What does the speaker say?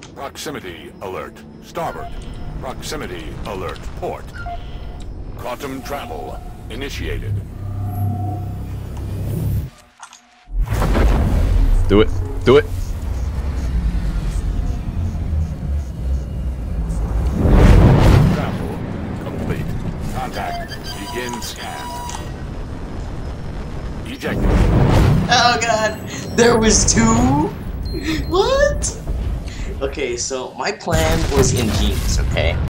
Proximity alert. Starboard. Proximity alert. Port. Quantum travel initiated. Do it. Do it. Travel complete. Contact. Begin scan. Eject. Oh god, there was two? What? Okay, so my plan was ingenious, okay?